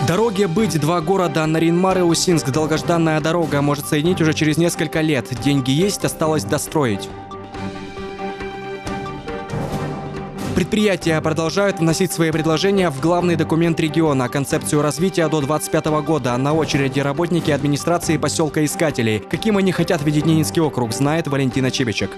Дороге быть два города Нарьян-Мар и Усинск. Долгожданная дорога может соединить уже через несколько лет. Деньги есть, осталось достроить. Предприятия продолжают вносить свои предложения в главный документ региона – концепцию развития до 2025 года. На очереди работники администрации поселка Искателей. Каким они хотят видеть Ненецкий округ, знает Валентина Чибичек.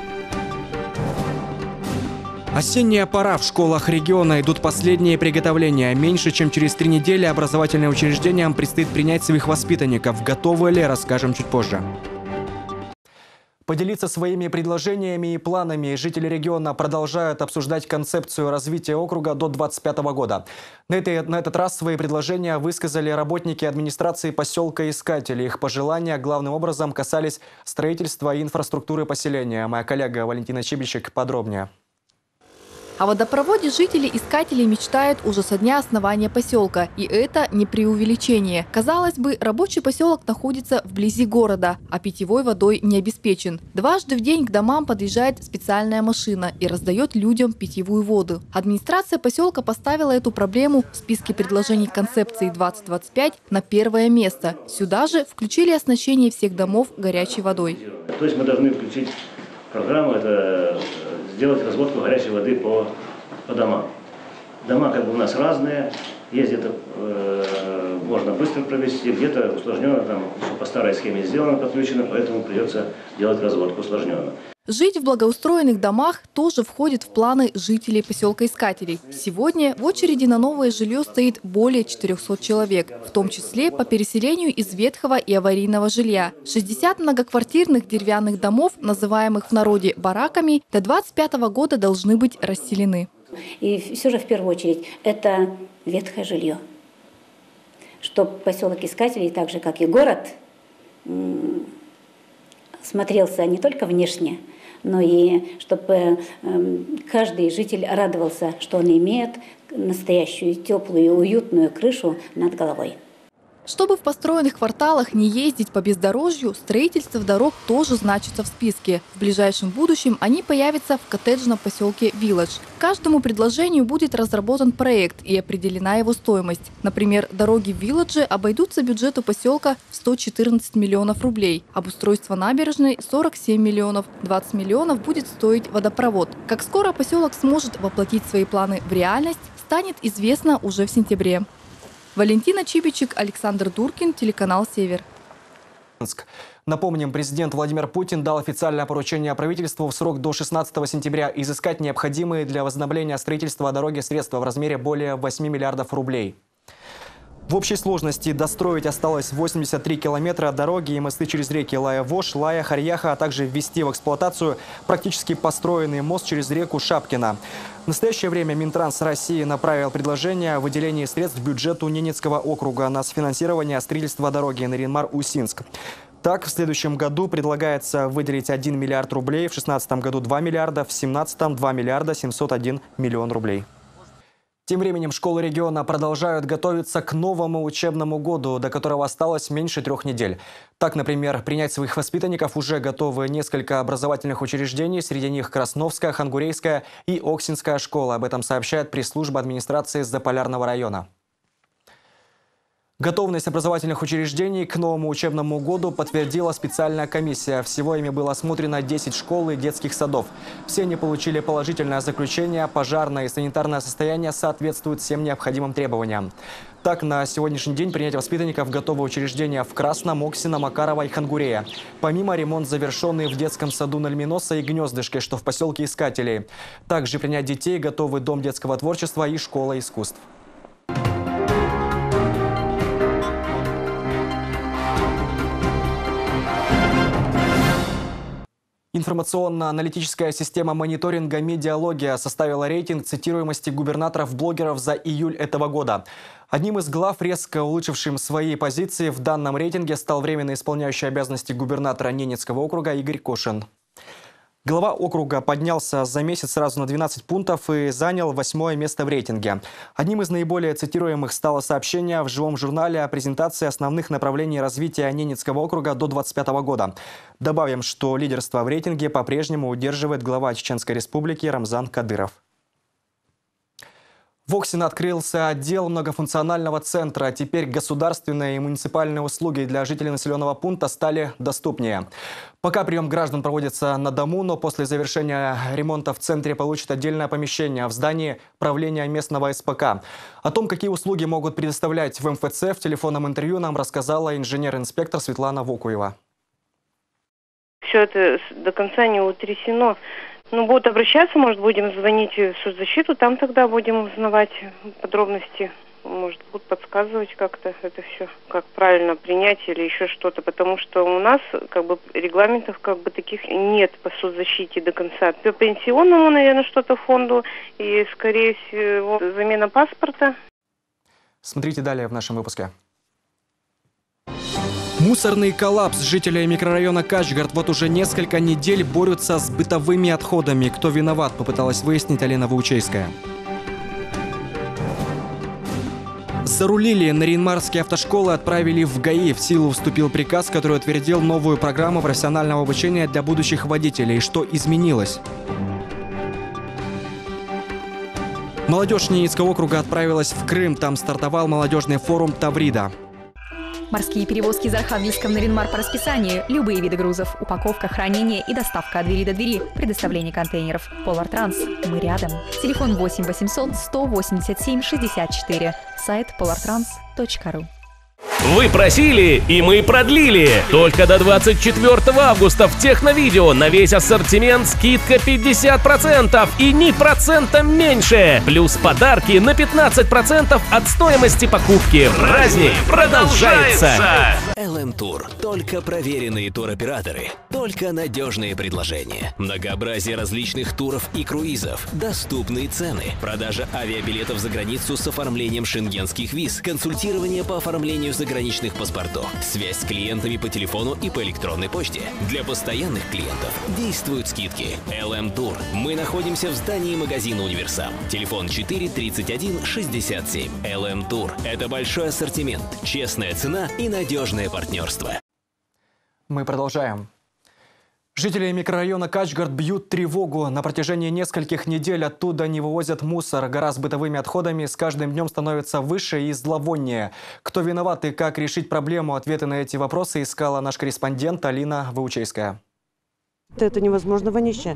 Осенняя пора. В школах региона идут последние приготовления. Меньше чем через 3 недели образовательным учреждениям предстоит принять своих воспитанников. Готовы ли, расскажем чуть позже. Поделиться своими предложениями и планами жители региона продолжают обсуждать концепцию развития округа до 2025 года. На этот раз свои предложения высказали работники администрации поселка Искателей. Их пожелания главным образом касались строительства и инфраструктуры поселения. Моя коллега Валентина Чибичек подробнее. О водопроводе жители Искателей мечтают уже со дня основания поселка. И это не преувеличение. Казалось бы, рабочий поселок находится вблизи города, а питьевой водой не обеспечен. Дважды в день к домам подъезжает специальная машина и раздает людям питьевую воду. Администрация поселка поставила эту проблему в списке предложений концепции 2025 на первое место. Сюда же включили оснащение всех домов горячей водой. То есть мы должны включить программу, это сделать разводку горячей воды по домам. Дома как бы у нас разные, есть где-то можно быстро провести, где-то усложненно, там по старой схеме сделано, подключено, поэтому придется делать разводку усложненно. Жить в благоустроенных домах тоже входит в планы жителей поселка Искателей. Сегодня в очереди на новое жилье стоит более 400 человек, в том числе по переселению из ветхого и аварийного жилья. 60 многоквартирных деревянных домов, называемых в народе бараками, до 2025 года должны быть расселены. И все же в первую очередь это ветхое жилье, чтобы поселок Искателей, так же как и город, смотрелся не только внешне, но и чтобы каждый житель радовался, что он имеет настоящую теплую, уютную крышу над головой. Чтобы в построенных кварталах не ездить по бездорожью, строительство дорог тоже значится в списке. В ближайшем будущем они появятся в коттеджном поселке Вилледж. К каждому предложению будет разработан проект и определена его стоимость. Например, дороги в Вилледже обойдутся бюджету поселка в 114 миллионов рублей. Обустройство набережной – 47 миллионов. 20 миллионов будет стоить водопровод. Как скоро поселок сможет воплотить свои планы в реальность, станет известно уже в сентябре. Валентина Чибичек, Александр Дуркин, телеканал «Север». Напомним, президент Владимир Путин дал официальное поручение правительству в срок до 16 сентября изыскать необходимые для возобновления строительства дороги средства в размере более 8 миллиардов рублей. В общей сложности достроить осталось 83 километра дороги и мосты через реки Лая-Вош, Лая-Харьяха, а также ввести в эксплуатацию практически построенный мост через реку Шапкина. В настоящее время Минтранс России направил предложение о выделении средств бюджету Ненецкого округа на софинансирование строительства дороги Нарьян-Мар-Усинск. Так, в следующем году предлагается выделить 1 миллиард рублей, в 2016 году 2 миллиарда, в 2017 2 миллиарда 701 миллион рублей. Тем временем школы региона продолжают готовиться к новому учебному году, до которого осталось меньше 3 недель. Так, например, принять своих воспитанников уже готовы несколько образовательных учреждений, среди них Красновская, Хангурейская и Оксинская школа. Об этом сообщает пресс-служба администрации Заполярного района. Готовность образовательных учреждений к новому учебному году подтвердила специальная комиссия. Всего ими было осмотрено 10 школ и детских садов. Все они получили положительное заключение. Пожарное и санитарное состояние соответствуют всем необходимым требованиям. Так, на сегодняшний день принять воспитанников готовы учреждения в Красном, Оксино, Макарова и Хангурея. Помимо ремонт завершенный в детском саду Нальминоса и Гнездышке, что в поселке Искателей. Также принять детей готовы Дом детского творчества и Школа искусств. Информационно-аналитическая система мониторинга «Медиалогия» составила рейтинг цитируемости губернаторов-блогеров за июль этого года. Одним из глав, резко улучшившим свои позиции в данном рейтинге, стал временно исполняющий обязанности губернатора Ненецкого округа Игорь Кошин. Глава округа поднялся за месяц сразу на 12 пунктов и занял 8-е место в рейтинге. Одним из наиболее цитируемых стало сообщение в живом журнале о презентации основных направлений развития Ненецкого округа до 2025 года. Добавим, что лидерство в рейтинге по-прежнему удерживает глава Чеченской Республики Рамзан Кадыров. В Оксино открылся отдел многофункционального центра. Теперь государственные и муниципальные услуги для жителей населенного пункта стали доступнее. Пока прием граждан проводится на дому, но после завершения ремонта в центре получат отдельное помещение в здании правления местного СПК. О том, какие услуги могут предоставлять в МФЦ, в телефонном интервью нам рассказала инженер-инспектор Светлана Вокуева. Все это до конца не утрясено. Ну, будут обращаться, может, будем звонить в соцзащиту, там тогда будем узнавать подробности. Может, будут подсказывать как-то это все, как правильно принять или еще что-то. Потому что у нас регламентов таких нет по соцзащите до конца. По пенсионному, наверное, что-то фонду и, скорее всего, замена паспорта. Смотрите далее в нашем выпуске. Мусорный коллапс. Жители микрорайона Качгард вот уже несколько недель борются с бытовыми отходами. Кто виноват, попыталась выяснить Алина Ваучейская. Зарулили. Нарьян-Марские автошколы отправили в ГАИ. В силу вступил приказ, который утвердил новую программу профессионального обучения для будущих водителей. Что изменилось? Молодежь Ненецкого округа отправилась в Крым. Там стартовал молодежный форум «Таврида». Морские перевозки из Архангельска в Нарьян-Мар по расписанию. Любые виды грузов. Упаковка, хранение и доставка от двери до двери. Предоставление контейнеров. Polar Trans. Мы рядом. Телефон 8 800 187 64. Сайт polartrans.ru. Вы просили, и мы продлили. Только до 24 августа в Техновидео на весь ассортимент скидка 50% и ни процентом меньше. Плюс подарки на 15% от стоимости покупки. Праздник продолжается. LM Tour. Только проверенные туроператоры. Только надежные предложения. Многообразие различных туров и круизов. Доступные цены. Продажа авиабилетов за границу с оформлением шенгенских виз. Консультирование по оформлению заграничных паспортов. Связь с клиентами по телефону и по электронной почте. Для постоянных клиентов действуют скидки. LM Tour. Мы находимся в здании магазина «Универсам». Телефон 4 31 67. LM Tour. Это большой ассортимент, честная цена и надежное партнерство. Мы продолжаем. Жители микрорайона Качгард бьют тревогу. На протяжении нескольких недель оттуда не вывозят мусор. Гора с бытовыми отходами с каждым днем становится выше и зловоннее. Кто виноват и как решить проблему? Ответы на эти вопросы искала наш корреспондент Алина Ваучейская. Это невозможно вонище.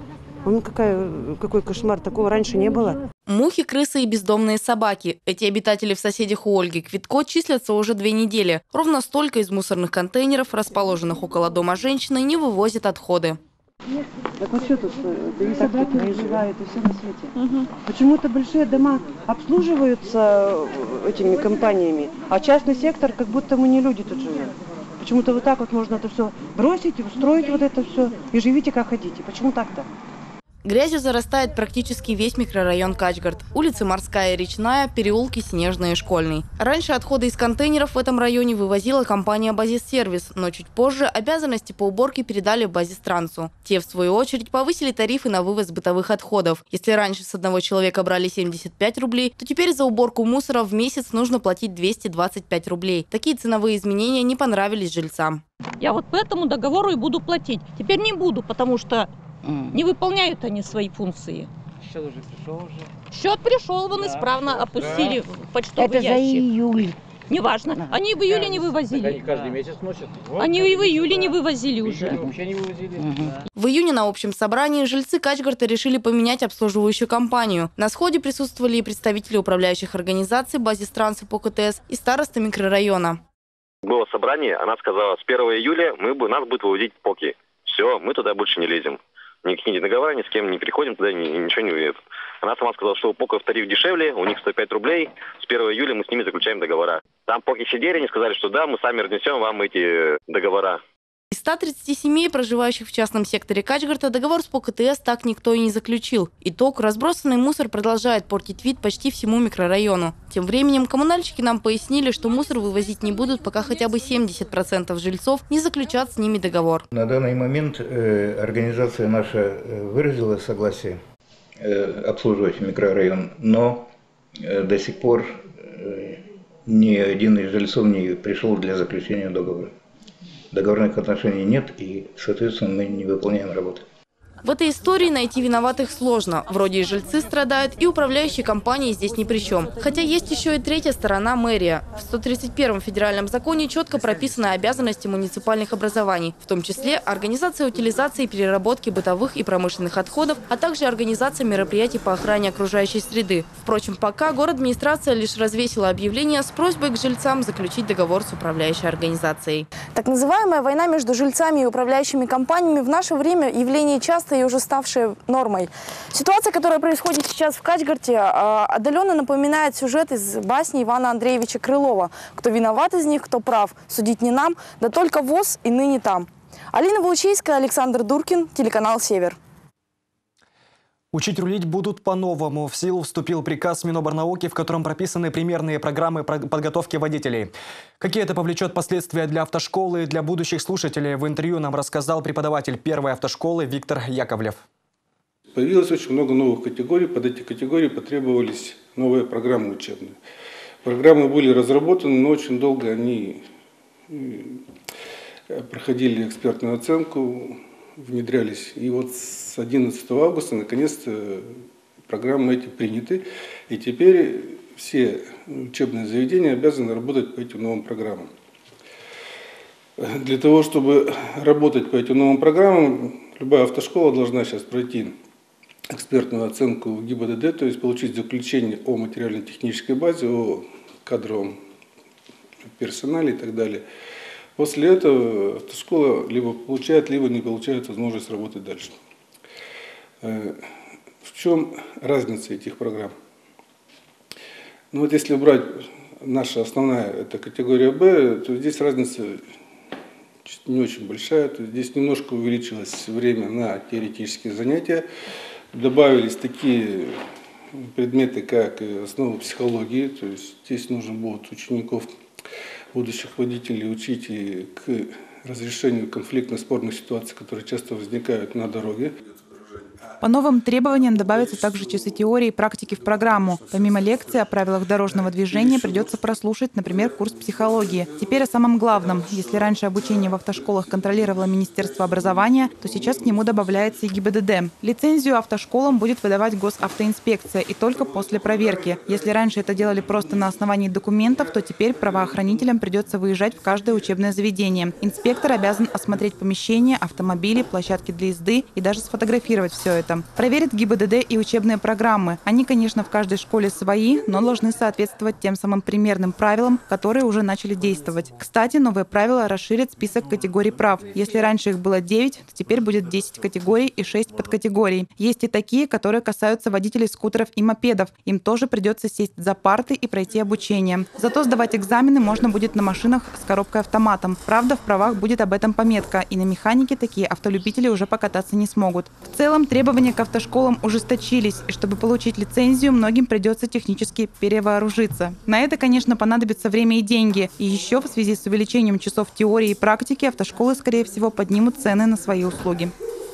Какой кошмар, такого раньше не было. Мухи, крысы и бездомные собаки. Эти обитатели в соседях у Ольги Квитко числятся уже 2 недели. Ровно столько из мусорных контейнеров, расположенных около дома женщины, не вывозят отходы. Так вот что тут? И собаки выживают, и все на свете. Почему-то большие дома обслуживаются этими компаниями, а частный сектор, как будто мы не люди тут живем. Почему-то вот так вот можно это все бросить, устроить вот это все, и живите как хотите. Почему так-то? Грязью зарастает практически весь микрорайон Качгард. Улицы Морская и Речная, переулки Снежный и Школьный. Раньше отходы из контейнеров в этом районе вывозила компания «Базис-сервис», но чуть позже обязанности по уборке передали «Базис-трансу». Те, в свою очередь, повысили тарифы на вывоз бытовых отходов. Если раньше с одного человека брали 75 рублей, то теперь за уборку мусора в месяц нужно платить 225 рублей. Такие ценовые изменения не понравились жильцам. Я вот по этому договору и буду платить. Теперь не буду, потому что не выполняют они свои функции. Счет уже пришел уже? Счет пришел, вон исправно опустили в почтовый ящик. Это за июль. Неважно. Они в июле не вывозили. Они каждый месяц носят. Они и в июле не вывозили уже. Вообще не вывозили. В июне на общем собрании жильцы Качгарда решили поменять обслуживающую компанию. На сходе присутствовали и представители управляющих организаций «Базис-транса» по КТС и староста микрорайона. Было собрание, она сказала, с 1 июля нас будут вывозить ПОКи. Все, мы туда больше не лезем. Никакие договора, ни с кем не приходим, туда ничего не уедет. Она сама сказала, что у ПОКов тариф дешевле, у них 105 рублей. С 1 июля мы с ними заключаем договора. Там ПОКи сидели, они сказали, что да, мы сами разнесем вам эти договора. Из 130 семей, проживающих в частном секторе Качгарда, договор с ПОКТС так никто и не заключил. Итог – разбросанный мусор продолжает портить вид почти всему микрорайону. Тем временем коммунальщики нам пояснили, что мусор вывозить не будут, пока хотя бы 70% жильцов не заключат с ними договор. На данный момент организация наша выразила согласие обслуживать микрорайон, но до сих пор ни один из жильцов не пришел для заключения договора. Договорных отношений нет, и, соответственно, мы не выполняем работу. В этой истории найти виноватых сложно. Вроде и жильцы страдают, и управляющие компании здесь ни при чем. Хотя есть еще и третья сторона – мэрия. В 131-м федеральном законе четко прописаны обязанности муниципальных образований, в том числе организация утилизации и переработки бытовых и промышленных отходов, а также организация мероприятий по охране окружающей среды. Впрочем, пока город-администрация лишь развесила объявление с просьбой к жильцам заключить договор с управляющей организацией. Так называемая война между жильцами и управляющими компаниями в наше время явление частое и уже ставшее нормой. Ситуация, которая происходит сейчас в Качгарте, отдаленно напоминает сюжет из басни Ивана Андреевича Крылова. Кто виноват из них, кто прав, судить не нам, да только ВОС и ныне там. Алина Волчейская, Александр Дуркин, телеканал «Север». Учить рулить будут по-новому. В силу вступил приказ Миноборнауки, в котором прописаны примерные программы подготовки водителей. Какие это повлечет последствия для автошколы и для будущих слушателей, в интервью нам рассказал преподаватель первой автошколы Виктор Яковлев. Появилось очень много новых категорий. Под эти категории потребовались новые программы учебные. Программы были разработаны, но очень долго они проходили экспертную оценку, внедрялись. И вот с 11 августа наконец-то программы эти приняты. И теперь все учебные заведения обязаны работать по этим новым программам. Для того, чтобы работать по этим новым программам, любая автошкола должна сейчас пройти экспертную оценку ГИБДД, то есть получить заключение о материально-технической базе, о кадровом персонале и так далее. После этого автошкола либо получает, либо не получает возможность работать дальше. В чем разница этих программ? Ну вот если брать наша основная, это категория Б, то здесь разница не очень большая. То есть здесь немножко увеличилось время на теоретические занятия. Добавились такие предметы, как основы психологии. То есть здесь нужно будет учеников, будущих водителей, учить и к разрешению конфликтно-спорных ситуаций, которые часто возникают на дороге. По новым требованиям добавятся также часы теории и практики в программу. Помимо лекций о правилах дорожного движения придется прослушать, например, курс психологии. Теперь о самом главном. Если раньше обучение в автошколах контролировало Министерство образования, то сейчас к нему добавляется и ГИБДД. Лицензию автошколам будет выдавать госавтоинспекция и только после проверки. Если раньше это делали просто на основании документов, то теперь правоохранителям придется выезжать в каждое учебное заведение. Инспектор обязан осмотреть помещения, автомобили, площадки для езды и даже сфотографировать все это. Проверит ГИБДД и учебные программы. Они, конечно, в каждой школе свои, но должны соответствовать тем самым примерным правилам, которые уже начали действовать. Кстати, новые правила расширят список категорий прав. Если раньше их было 9, то теперь будет 10 категорий и 6 подкатегорий. Есть и такие, которые касаются водителей скутеров и мопедов. Им тоже придется сесть за парты и пройти обучение. Зато сдавать экзамены можно будет на машинах с коробкой-автоматом. Правда, в правах будет об этом пометка, и на механике такие автолюбители уже покататься не смогут. В целом, требования к автошколам ужесточились, и чтобы получить лицензию, многим придется технически перевооружиться. На это, конечно, понадобится время и деньги. И еще в связи с увеличением часов теории и практики автошколы, скорее всего, поднимут цены на свои услуги.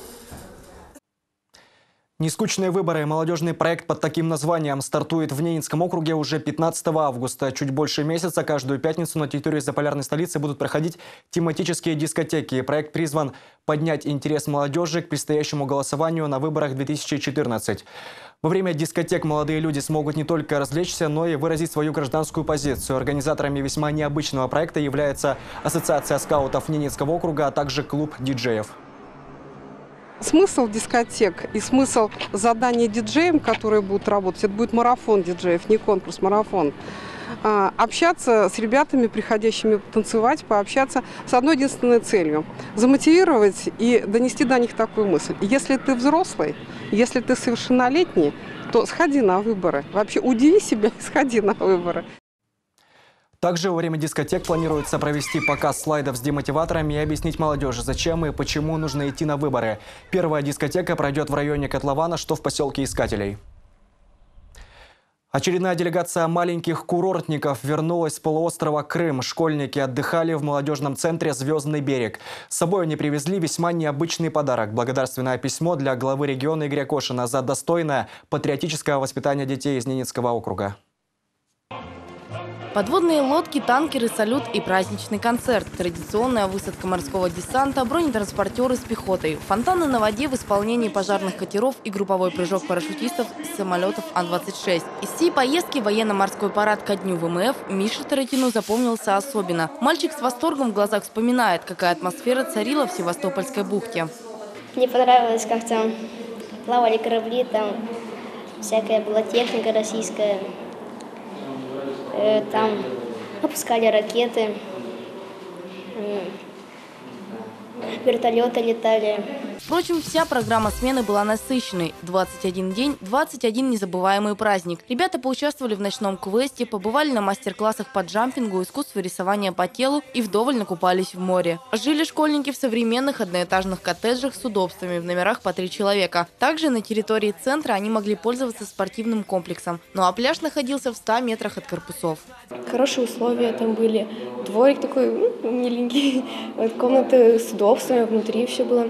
Нескучные выборы. Молодежный проект под таким названием стартует в Ненецком округе уже 15 августа. Чуть больше месяца каждую пятницу на территории заполярной столицы будут проходить тематические дискотеки. Проект призван поднять интерес молодежи к предстоящему голосованию на выборах 2014. Во время дискотек молодые люди смогут не только развлечься, но и выразить свою гражданскую позицию. Организаторами весьма необычного проекта является Ассоциация скаутов Ненецкого округа, а также клуб диджеев. Смысл дискотек и смысл задания диджеям, которые будут работать, это будет марафон диджеев, не конкурс, марафон. Общаться с ребятами, приходящими танцевать, пообщаться с одной единственной целью – замотивировать и донести до них такую мысль. Если ты взрослый, если ты совершеннолетний, то сходи на выборы. Вообще удиви себя и сходи на выборы. Также во время дискотек планируется провести показ слайдов с демотиваторами и объяснить молодежи, зачем и почему нужно идти на выборы. Первая дискотека пройдет в районе Котлована, что в поселке Искателей. Очередная делегация маленьких курортников вернулась с полуострова Крым. Школьники отдыхали в молодежном центре «Звездный берег». С собой они привезли весьма необычный подарок – благодарственное письмо для главы региона Игоря Кошина за достойное патриотическое воспитание детей из Ненецкого округа. Подводные лодки, танкеры, салют и праздничный концерт. Традиционная высадка морского десанта, бронетранспортеры с пехотой. Фонтаны на воде в исполнении пожарных катеров и групповой прыжок парашютистов с самолетов Ан-26. Из всей поездки военно-морской парад ко дню ВМФ Мише Таракину запомнился особенно. Мальчик с восторгом в глазах вспоминает, какая атмосфера царила в Севастопольской бухте. Мне понравилось, как там плавали корабли, там всякая была техника российская. Там опускали ракеты, вертолеты летали. Впрочем, вся программа смены была насыщенной. 21 день, 21 незабываемый праздник. Ребята поучаствовали в ночном квесте, побывали на мастер-классах по джампингу, искусству рисования по телу и вдоволь накупались в море. Жили школьники в современных одноэтажных коттеджах с удобствами в номерах по 3 человека. Также на территории центра они могли пользоваться спортивным комплексом. Ну а пляж находился в 100 метрах от корпусов. Хорошие условия там были. Дворик такой миленький. Вот комната с удобствами, внутри все было.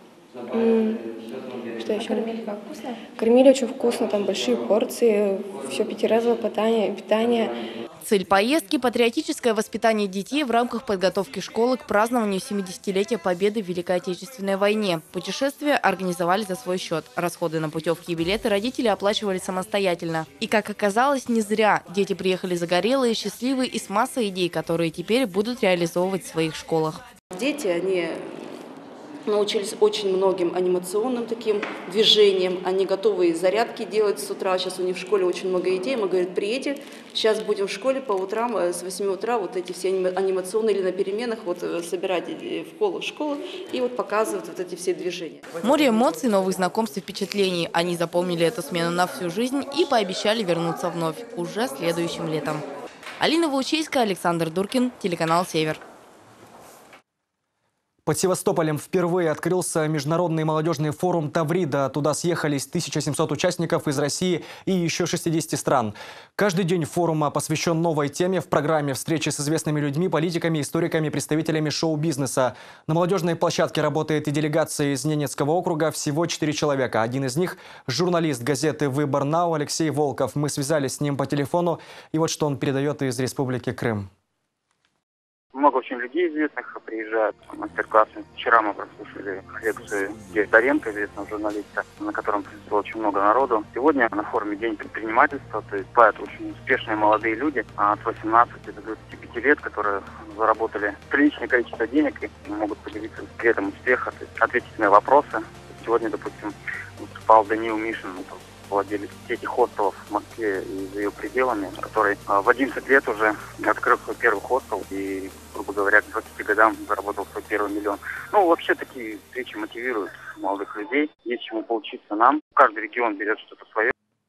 Что еще? Кормили как? Вкусно? Кормили очень вкусно, там большие порции, все пятиразовое питание. Цель поездки – патриотическое воспитание детей в рамках подготовки школы к празднованию 70-летия Победы в Великой Отечественной войне. Путешествие организовали за свой счет. Расходы на путевки и билеты родители оплачивали самостоятельно. И, как оказалось, не зря. Дети приехали загорелые, счастливые и с массой идей, которые теперь будут реализовывать в своих школах. Дети, они научились очень многим анимационным таким движениям. Они готовы зарядки делать с утра. Сейчас у них в школе очень много идей. Мы говорим, приедете, сейчас будем в школе по утрам, с 8 утра вот эти все анимационные или на переменах вот собирать в школу и вот показывать вот эти все движения. Море эмоций, новых знакомств и впечатлений. Они запомнили эту смену на всю жизнь и пообещали вернуться вновь, уже следующим летом. Алина Ваучейская, Александр Дуркин, телеканал «Север». Под Севастополем впервые открылся международный молодежный форум «Таврида». Туда съехались 1700 участников из России и еще 60 стран. Каждый день форума посвящен новой теме. В программе встречи с известными людьми, политиками, историками, представителями шоу-бизнеса. На молодежной площадке работает и делегация из Ненецкого округа. Всего 4 человека. Один из них – журналист газеты «Выбор Нау» Алексей Волков. Мы связались с ним по телефону. И вот что он передает из Республики Крым. Много очень людей известных приезжают на мастер-классы. Вчера мы прослушали лекцию Доренко, известного журналиста, на котором присутствовало очень много народу. Сегодня на форуме День предпринимательства, то есть бывают очень успешные молодые люди от 18 до 25 лет, которые заработали приличное количество денег и могут поделиться секретом успеха, то есть ответить на вопросы. Сегодня, допустим, выступал Даниил Мишин, владелец сети хостелов в Москве и за ее пределами, который в 11 лет уже открыл свой первый хостел и, грубо говоря, к 20 годам заработал свой первый миллион. Ну, вообще такие встречи мотивируют молодых людей. Есть чему поучиться нам. Каждый регион берет что-то свое.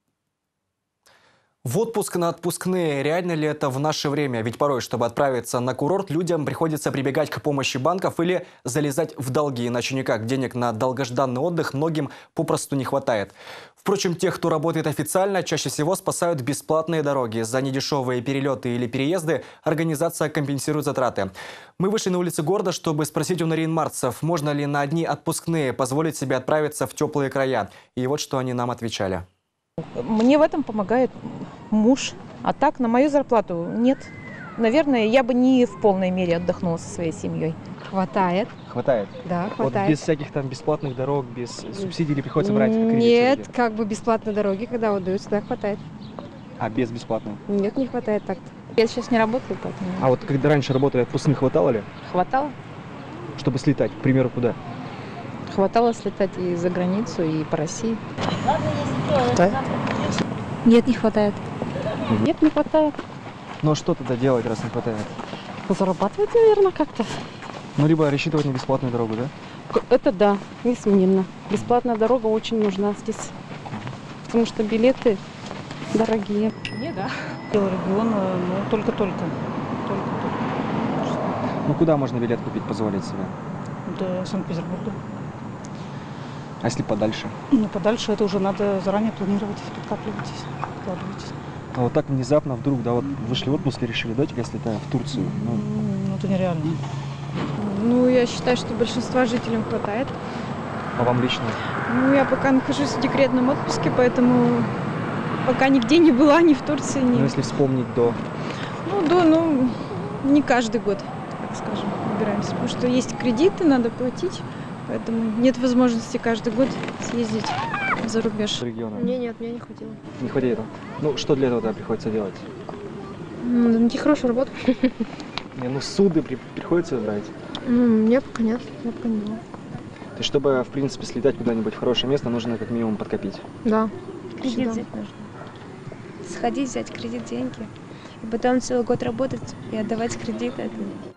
В отпуск на отпускные. Реально ли это в наше время? Ведь порой, чтобы отправиться на курорт, людям приходится прибегать к помощи банков или залезать в долги. Иначе никак. Денег на долгожданный отдых многим попросту не хватает. Впрочем, тех, кто работает официально, чаще всего спасают бесплатные дороги. За недешевые перелеты или переезды организация компенсирует затраты. Мы вышли на улицы города, чтобы спросить у наринмарцев, можно ли на одни отпускные позволить себе отправиться в теплые края. И вот что они нам отвечали. Мне в этом помогает муж, а так на мою зарплату нет. Наверное, я бы не в полной мере отдохнула со своей семьей. Хватает. Хватает? Да, хватает. Вот без всяких там бесплатных дорог, без субсидий или приходится брать кредит? Нет, как бы бесплатные дороги, когда отдаются, да, хватает. А без бесплатного? Нет, не хватает так-то. Я сейчас не работаю, поэтому... А вот когда раньше работали, отпускных хватало ли? Хватало. Чтобы слетать, к примеру, куда? Хватало слетать и за границу, и по России. Хватает? Нет, не хватает. Нет, не хватает. Ну что тогда делать, раз не хватает? Зарабатывать, наверное, как-то. Ну, либо рассчитывать на бесплатную дорогу, да? Это да, несомненно. Бесплатная дорога очень нужна здесь. Потому что билеты дорогие. Не, да. Регион, ну, только-только. Ну, куда можно билет купить, позволить себе? До Санкт-Петербурга. А если подальше? Ну, подальше это уже надо заранее планировать, подкапливайтесь, вкладывайтесь. А вот так внезапно вдруг, да, вот вышли в отпуск и решили, давайте-ка я слетаю в Турцию. Ну, это нереально. Ну, я считаю, что большинства жителям хватает. А вам лично? Ну, я пока нахожусь в декретном отпуске, поэтому пока нигде не была, ни в Турции, ни... Ну, если вспомнить до... Ну, не каждый год, так скажем, выбираемся. Потому что есть кредиты, надо платить. Поэтому нет возможности каждый год съездить за рубеж. Нет, меня не хватило. Не хватит. Ну, что для этого тогда приходится делать? Найти хорошую работу. Суды приходится брать? Мне пока нет, я пока не было. То есть, чтобы, в принципе, слетать куда-нибудь в хорошее место, нужно как минимум подкопить? Да. Кредит взять нужно. Сходить, взять кредит, деньги. И потом целый год работать и отдавать кредит. Это